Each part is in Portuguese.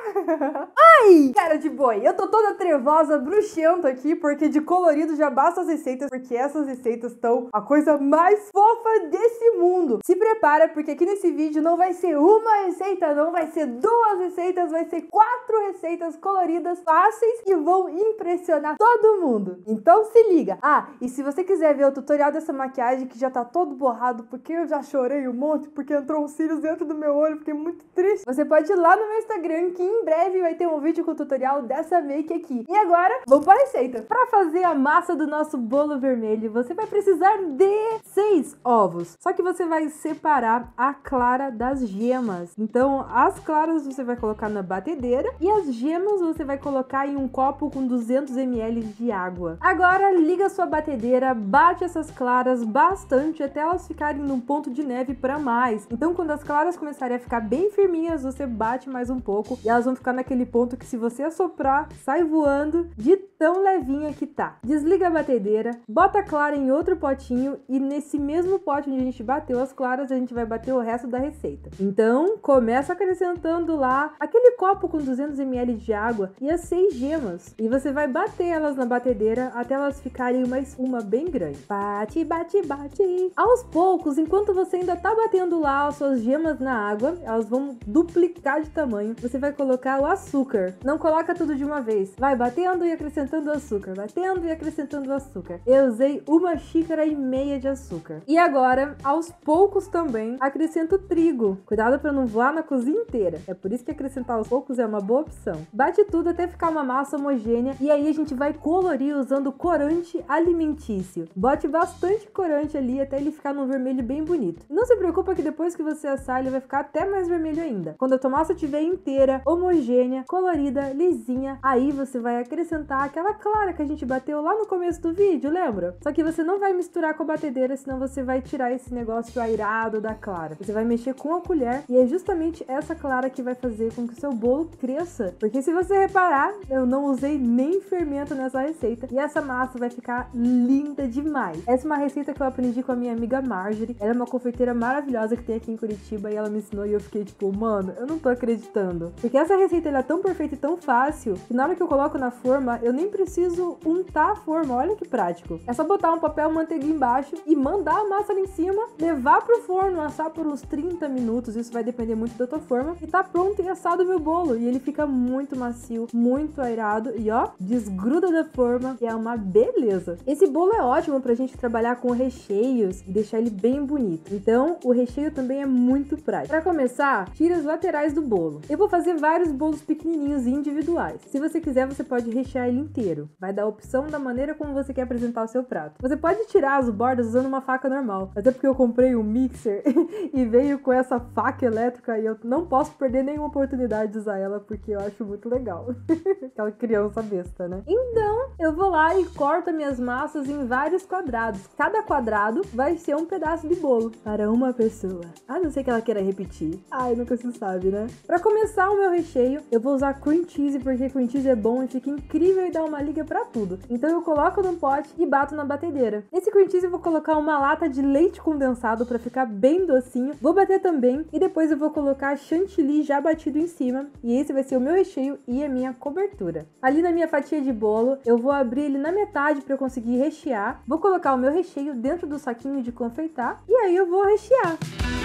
Ai, cara de boi, eu tô toda trevosa, bruxenta aqui, porque de colorido já basta as receitas, porque essas receitas estão a coisa mais fofa desse mundo. Se prepara, porque aqui nesse vídeo não vai ser uma receita, não vai ser duas receitas, vai ser 4 receitas coloridas, fáceis e vão impressionar todo mundo. Então se liga. Ah, e se você quiser ver o tutorial dessa maquiagem que já tá todo borrado, porque eu já chorei um monte, porque entrou uns cílios dentro do meu olho, fiquei muito triste. Você pode ir lá no meu Instagram, que em breve vai ter um vídeo com o tutorial dessa make aqui. E agora, vamos para a receita. Para fazer a massa do nosso bolo vermelho, você vai precisar de 6 ovos. Só que você vai separar a clara das gemas. Então, as claras você vai colocar na batedeira e as gemas você vai colocar em um copo com 200 ml de água. Agora, liga a sua batedeira, bate essas claras bastante até elas ficarem num ponto de neve para mais. Então, quando as claras começarem a ficar bem firminhas, você bate mais um pouco e elas vão ficar naquele ponto que se você assoprar, sai voando de tão levinha que tá. Desliga a batedeira, bota a clara em outro potinho e nesse mesmo pote onde a gente bateu as claras, a gente vai bater o resto da receita. Então, começa acrescentando lá aquele copo com 200 ml de água e as 6 gemas. E você vai bater elas na batedeira até elas ficarem uma espuma bem grande. Bate, bate, bate. Aos poucos, enquanto você ainda tá batendo lá as suas gemas na água, elas vão duplicar de tamanho. Você vai colocar o açúcar. Não coloca tudo de uma vez. Vai batendo e acrescentando açúcar. Batendo e acrescentando açúcar. Eu usei 1,5 xícaras de açúcar. E agora, aos poucos também, acrescento trigo. Cuidado para não voar na cozinha inteira. É por isso que acrescentar aos poucos é uma boa opção. Bate tudo até ficar uma massa homogênea. E aí a gente vai colorir usando corante alimentício. Bote bastante corante ali até ele ficar num vermelho bem bonito. Não se preocupa que depois que você assar, ele vai ficar até mais vermelho ainda. Quando a tua massa estiver inteira, homogênea, colorida, lisinha, aí você vai acrescentar aquela clara que a gente bateu lá no começo do vídeo, lembra? Só que você não vai misturar com a batedeira, senão você vai tirar esse negócio airado da clara. Você vai mexer com a colher e é justamente essa clara que vai fazer com que o seu bolo cresça. Porque se você reparar, eu não usei nem fermento nessa receita e essa massa vai ficar linda demais. Essa é uma receita que eu aprendi com a minha amiga Marjorie. Ela é uma confeiteira maravilhosa que tem aqui em Curitiba e ela me ensinou e eu fiquei tipo, mano, eu não tô acreditando. Porque essa receita ela é tão perfeita e tão fácil que na hora que eu coloco na forma, eu nem preciso untar a forma. Olha que prático. É só botar um papel manteiga embaixo e mandar a massa ali em cima, levar pro forno, assar por uns 30 minutos. Isso vai depender muito da tua forma. E tá pronto e assado o meu bolo. E ele fica muito macio, muito airado. E ó, desgruda da forma e é uma beleza. Esse bolo é ótimo pra gente trabalhar com recheios e deixar ele bem bonito. Então, o recheio também é muito prático. Pra começar, tira as laterais do bolo. Eu vou fazer vários bolos pequenininhos e individuais. Se você quiser, você pode rechear ele inteiro. Vai dar a opção da maneira como você quer apresentar o seu prato. Você pode tirar as bordas usando uma faca normal. Até porque eu comprei um mixer e veio com essa faca elétrica e eu não posso perder nenhuma oportunidade de usar ela porque eu acho muito legal. Aquela criança besta, né? Então, eu vou lá e corto minhas massas em vários quadrados. Cada quadrado vai ser um pedaço de bolo para uma pessoa. A não ser que ela queira repetir. Ai, nunca se sabe, né? Pra começar o meu recheio, eu vou usar cream cheese porque cream cheese é bom e fica incrível e dá uma liga pra tudo. Então eu coloco num pote e bato na batedeira. Nesse cream cheese eu vou colocar uma lata de leite condensado pra ficar bem docinho. Vou bater também e depois eu vou colocar chantilly já batido em cima. E esse vai ser o meu recheio e a minha cobertura. Ali na minha fatia de bolo, eu vou abrir ele na metade pra eu conseguir rechear. Vou colocar o meu recheio dentro do saquinho de confeitar e aí eu vou rechear.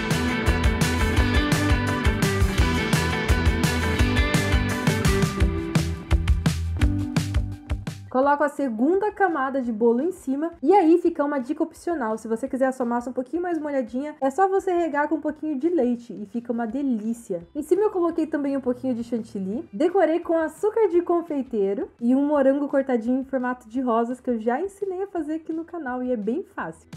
Coloco a segunda camada de bolo em cima e aí fica uma dica opcional. Se você quiser a sua massa um pouquinho mais molhadinha, é só você regar com um pouquinho de leite e fica uma delícia. Em cima eu coloquei também um pouquinho de chantilly, decorei com açúcar de confeiteiro e um morango cortadinho em formato de rosas que eu já ensinei a fazer aqui no canal e é bem fácil.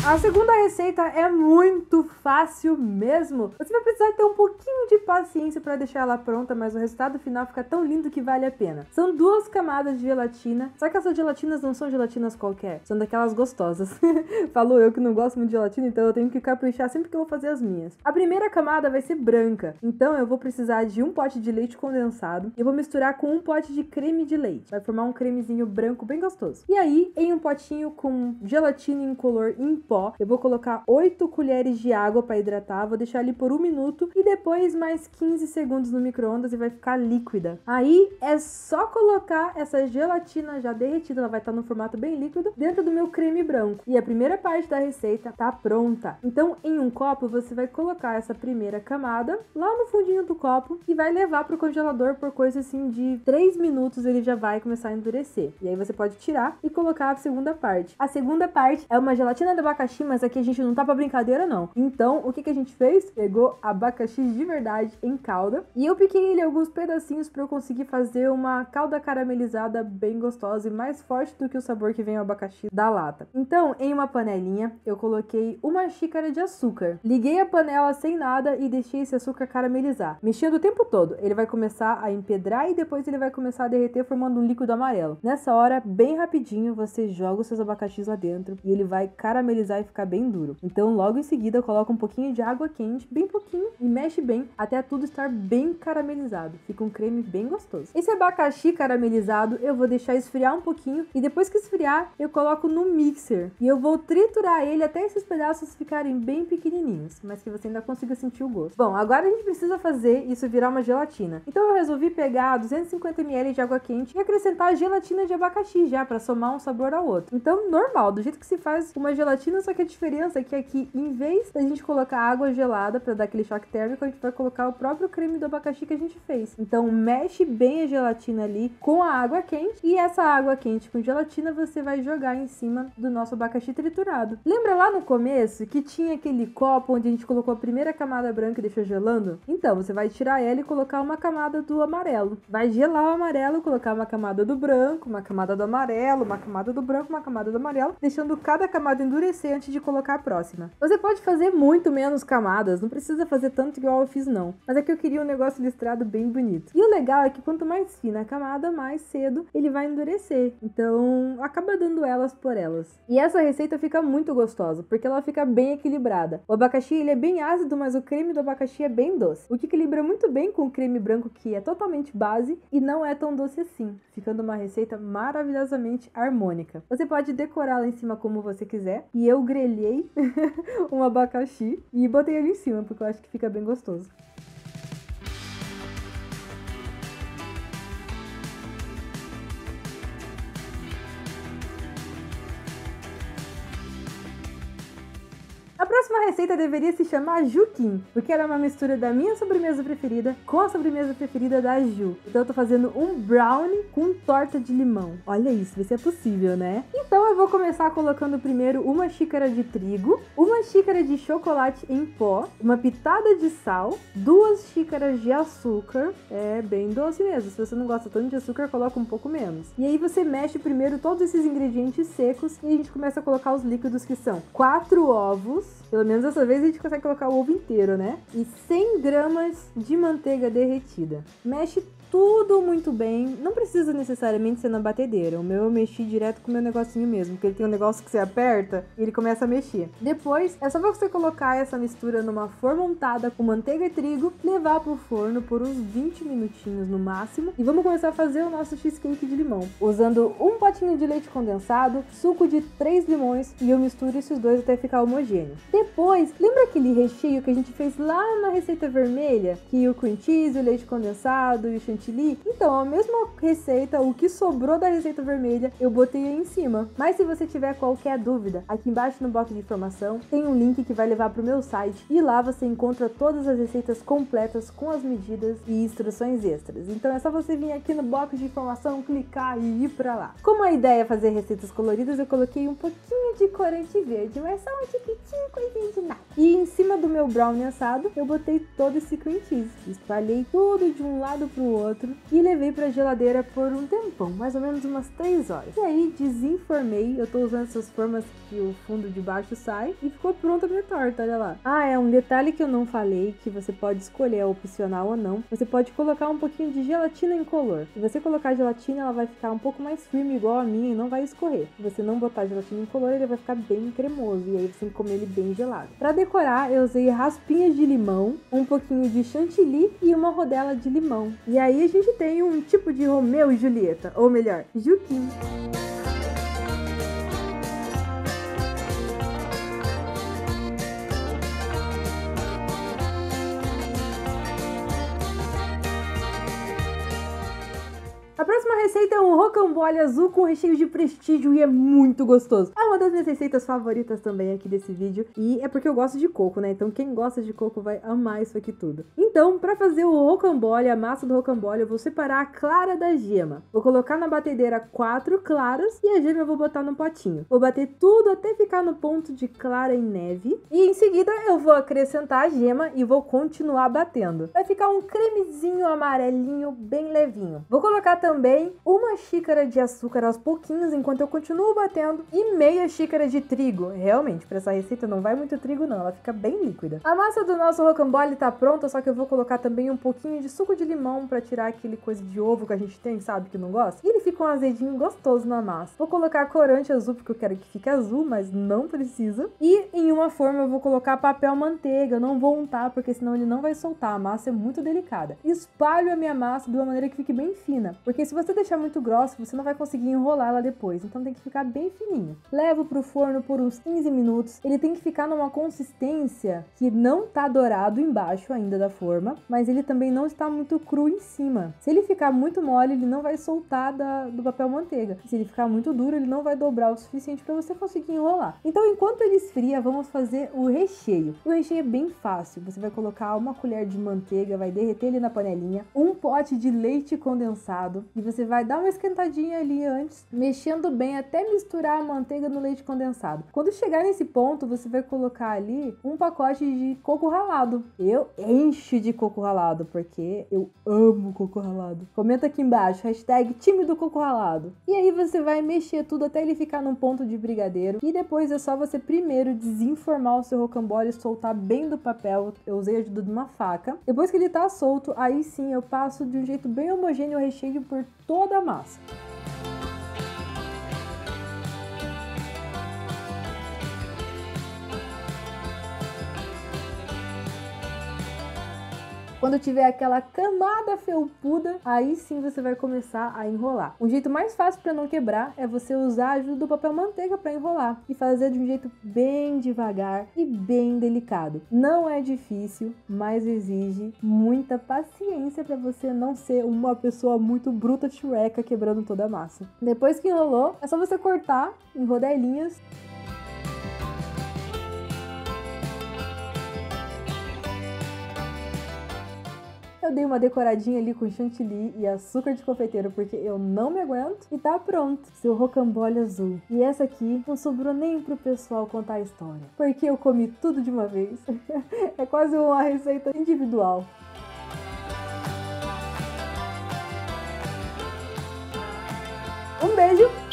A segunda receita é muito fácil mesmo. Você vai precisar ter um pouquinho de paciência para deixar ela pronta, mas o resultado final fica tão lindo que vale a pena. São 2 camadas de gelatina, só que essas gelatinas não são gelatinas qualquer, são daquelas gostosas. Falou eu que não gosto muito de gelatina, então eu tenho que caprichar sempre que eu vou fazer as minhas. A primeira camada vai ser branca, então eu vou precisar de um pote de leite condensado e eu vou misturar com um pote de creme de leite. Vai formar um cremezinho branco bem gostoso. E aí, em um potinho com gelatina incolor em pó, eu vou colocar 8 colheres de água para hidratar, vou deixar ali por 1 minuto e depois mais 15 segundos no micro-ondas e vai ficar líquida. Aí é só colocar essa gelatina já derretida, ela vai estar no formato bem líquido, dentro do meu creme branco. E a primeira parte da receita tá pronta. Então, em um copo, você vai colocar essa primeira camada lá no fundinho do copo e vai levar pro congelador por coisa assim de 3 minutos, ele já vai começar a endurecer. E aí você pode tirar e colocar a segunda parte. A segunda parte é uma gelatina de abacaxi, mas aqui a gente não tá pra brincadeira não. Então, o que a gente fez? Pegou abacaxi de verdade em calda e eu piquei ele em alguns pedacinhos pra eu conseguir fazer uma calda caramelizada bem gostosa e mais forte do que o sabor que vem o abacaxi da lata. Então, em uma panelinha, eu coloquei 1 xícara de açúcar. Liguei a panela sem nada e deixei esse açúcar caramelizar. Mexendo o tempo todo. Ele vai começar a empedrar e depois ele vai começar a derreter formando um líquido amarelo. Nessa hora, bem rapidinho, você joga os seus abacaxis lá dentro e ele vai caramelizar e ficar bem duro. Então, logo em seguida, coloca um pouquinho de água quente, bem pouquinho, e mexe bem até tudo estar bem caramelizado. Fica um creme bem gostoso. Esse abacaxi caramelizado, eu vou deixar esfriar um pouquinho e depois que esfriar, eu coloco no mixer e eu vou triturar ele até esses pedaços ficarem bem pequenininhos, mas que você ainda consiga sentir o gosto. Bom, agora a gente precisa fazer isso virar uma gelatina. Então, eu resolvi pegar 250 ml de água quente e acrescentar a gelatina de abacaxi já, para somar um sabor ao outro. Então, normal, do jeito que se faz uma gelatina, só que a diferença é que aqui, em vez da gente colocar água gelada para dar aquele choque térmico, a gente vai colocar o próprio creme do abacaxi que a gente fez. Então, mexe bem a gelatina ali com a água quente e essa água quente com gelatina você vai jogar em cima do nosso abacaxi triturado. Lembra lá no começo que tinha aquele copo onde a gente colocou a primeira camada branca e deixou gelando? Então, você vai tirar ela e colocar uma camada do amarelo. Vai gelar o amarelo, colocar uma camada do branco, uma camada do amarelo, uma camada do branco, uma camada do amarelo, deixando cada camada endurecer antes de colocar a próxima. Você pode fazer muito menos camadas, não precisa fazer tanto igual eu fiz não, mas é que eu queria um negócio listrado bem bonito. E o legal é que quanto mais fina a camada, mais cedo ele vai endurecer, então acaba dando elas por elas. E essa receita fica muito gostosa, porque ela fica bem equilibrada. O abacaxi ele é bem ácido, mas o creme do abacaxi é bem doce, o que equilibra muito bem com o creme branco que é totalmente base e não é tão doce assim, ficando uma receita maravilhosamente harmônica. Você pode decorar lá em cima como você quiser, e eu grelhei um abacaxi e botei ele em cima, porque eu acho que fica bem gostoso. A próxima receita deveria se chamar Juquim, porque ela é uma mistura da minha sobremesa preferida com a sobremesa preferida da Ju. Então eu tô fazendo um brownie com torta de limão. Olha isso, vê se é possível, né? Então eu vou começar colocando primeiro 1 xícara de trigo, 1 xícara de chocolate em pó, uma pitada de sal, 2 xícaras de açúcar. É bem doce mesmo, se você não gosta tanto de açúcar, coloca um pouco menos. E aí você mexe primeiro todos esses ingredientes secos e a gente começa a colocar os líquidos que são 4 ovos, pelo menos dessa vez a gente consegue colocar o ovo inteiro, né? E 100 gramas de manteiga derretida. Mexe tudo muito bem, não precisa necessariamente ser na batedeira. O meu eu mexi direto com o meu negocinho mesmo, porque ele tem um negócio que você aperta e ele começa a mexer. Depois, é só você colocar essa mistura numa forma untada com manteiga e trigo, levar pro forno por uns 20 minutinhos no máximo e vamos começar a fazer o nosso cheesecake de limão. Usando um potinho de leite condensado, suco de 3 limões e eu misturo esses dois até ficar homogêneo. Depois, lembra aquele recheio que a gente fez lá na receita vermelha? Que o cream cheese, o leite condensado e o chantilly? Então, a mesma receita, o que sobrou da receita vermelha, eu botei aí em cima. Mas se você tiver qualquer dúvida, aqui embaixo no box de informação tem um link que vai levar pro meu site e lá você encontra todas as receitas completas com as medidas e instruções extras. Então é só você vir aqui no box de informação, clicar e ir pra lá. Como a ideia é fazer receitas coloridas, eu coloquei um pouquinho de corante verde, mas só um tiquitinho, coisinha de nada. E em cima do meu brownie assado, eu botei todo esse cream cheese. Espalhei tudo de um lado pro outro. outro e levei pra geladeira por um tempão, mais ou menos umas 3 horas. E aí desenformei, eu tô usando essas formas que o fundo de baixo sai e ficou pronta a minha torta, olha lá. Ah, é um detalhe que eu não falei, que você pode escolher, é opcional ou não. Você pode colocar um pouquinho de gelatina incolor. Se você colocar gelatina, ela vai ficar um pouco mais firme igual a minha e não vai escorrer. Se você não botar gelatina incolor, ele vai ficar bem cremoso e aí você tem que comer ele bem gelado. Pra decorar, eu usei raspinhas de limão, um pouquinho de chantilly e uma rodela de limão. E aí a gente tem um tipo de Romeu e Julieta, ou melhor, Juquinho. A próxima receita é um rocambole azul com recheio de prestígio e é muito gostoso. É uma das minhas receitas favoritas também aqui desse vídeo e é porque eu gosto de coco, né? Então quem gosta de coco vai amar isso aqui tudo. Então, para fazer o rocambole, a massa do rocambole, eu vou separar a clara da gema. Vou colocar na batedeira 4 claras e a gema eu vou botar no potinho. Vou bater tudo até ficar no ponto de clara em neve e em seguida eu vou acrescentar a gema e vou continuar batendo. Vai ficar um cremezinho amarelinho bem levinho. Vou colocar também uma xícara de açúcar aos pouquinhos enquanto eu continuo batendo e meia xícara de trigo. Realmente, para essa receita não vai muito trigo não, ela fica bem líquida. A massa do nosso rocambole tá pronta, só que eu vou colocar também um pouquinho de suco de limão para tirar aquele coisa de ovo que a gente tem, sabe, que não gosta. E ele fica um azedinho gostoso na massa. Vou colocar corante azul porque eu quero que fique azul, mas não precisa. E em uma forma eu vou colocar papel manteiga, eu não vou untar porque senão ele não vai soltar, a massa é muito delicada. Espalho a minha massa de uma maneira que fique bem fina, porque se você deixar muito grossa, você não vai conseguir enrolar ela depois, então tem que ficar bem fininho. Levo pro forno por uns 15 minutos, ele tem que ficar numa consistência que não tá dourado embaixo ainda da forma, mas ele também não está muito cru em cima. Se ele ficar muito mole, ele não vai soltar do papel manteiga. Se ele ficar muito duro, ele não vai dobrar o suficiente para você conseguir enrolar. Então, enquanto ele esfria, vamos fazer o recheio. O recheio é bem fácil, você vai colocar uma colher de manteiga, vai derreter ele na panelinha, um pote de leite condensado, e você vai dar uma esquentadinha ali antes, mexendo bem até misturar a manteiga no leite condensado. Quando chegar nesse ponto, você vai colocar ali um pacote de coco ralado. Eu encho de coco ralado, porque eu amo coco ralado. Comenta aqui embaixo, hashtag time do coco ralado. E aí você vai mexer tudo até ele ficar num ponto de brigadeiro. E depois é só você primeiro desenformar o seu rocambole e soltar bem do papel. Eu usei a ajuda de uma faca. Depois que ele tá solto, aí sim eu passo de um jeito bem homogêneo o recheio por toda a massa. Quando tiver aquela camada felpuda, aí sim você vai começar a enrolar. Um jeito mais fácil para não quebrar é você usar a ajuda do papel manteiga para enrolar e fazer de um jeito bem devagar e bem delicado. Não é difícil, mas exige muita paciência para você não ser uma pessoa muito bruta chueca quebrando toda a massa. Depois que enrolou, é só você cortar em rodelinhas. Eu dei uma decoradinha ali com chantilly e açúcar de confeiteiro porque eu não me aguento. E tá pronto, seu rocambole azul. E essa aqui não sobrou nem pro pessoal contar a história, porque eu comi tudo de uma vez. É quase uma receita individual. Um beijo!